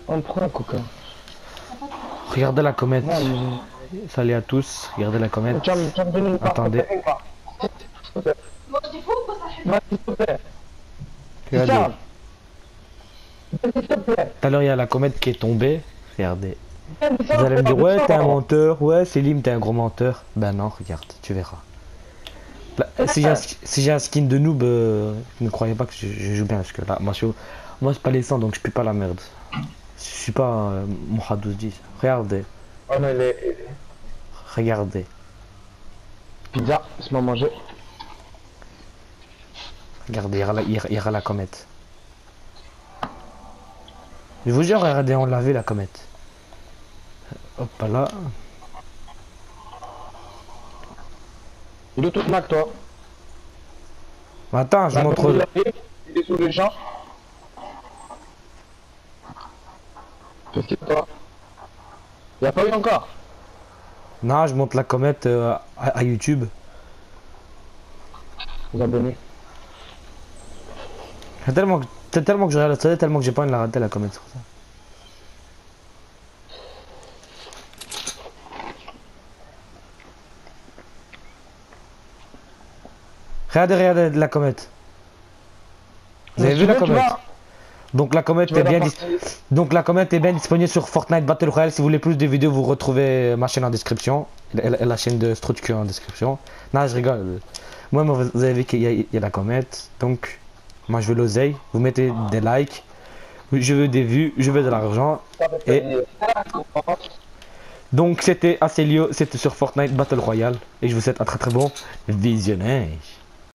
On prend un coca. Regardez la comète. Non, Salut à tous, regardez la comète. tu vas me donner une part. Attendez. Non, s'il te plaît. Regardez. Tiens. S'il te plaît. Tout à l'heure, il y a la comète qui est tombée. Regardez. Viens, Vous descends, allez me dire, descends, ouais, t'es un descends. menteur. Ouais, Selim, t'es un gros menteur. Ben non, regarde, tu verras. Là, si j'ai un skin de noob, ne croyez pas que je joue bien. Parce que là, moi c'est pas les sangs, donc je pue pas la merde. Je suis pas Mohamed 1210. Regardez, Oh non, regardez. Pizza, laisse-moi manger. Regardez, il y aura la comète. Je vous jure, regardez, on l'a vu la comète. Hop là. Il est tout Mac, toi. Attends, je vous montre. Il est sous les champs. Qu'est-ce qu'il y a, toi? Il n'y a pas eu encore. Non, je montre la comète à YouTube. Vous abonnez. C'est tellement que je regarde la télé, tellement que j'ai pas envie de la rater la comète. C'est pour ça. Regardez la comète. Vous avez vu la comète? Donc la comète est bien Donc la comète est bien disponible sur Fortnite Battle Royale. Si vous voulez plus de vidéos, vous retrouvez ma chaîne en description. Et la chaîne de Strutke en description. Non, je rigole. Moi, vous avez vu qu'il y a la comète. Donc, moi je veux l'oseille. Vous mettez des likes. Je veux des vues. Je veux de l'argent. Et donc c'était Acelio. C'était sur Fortnite Battle Royale. Et je vous souhaite un très très bon visionnage.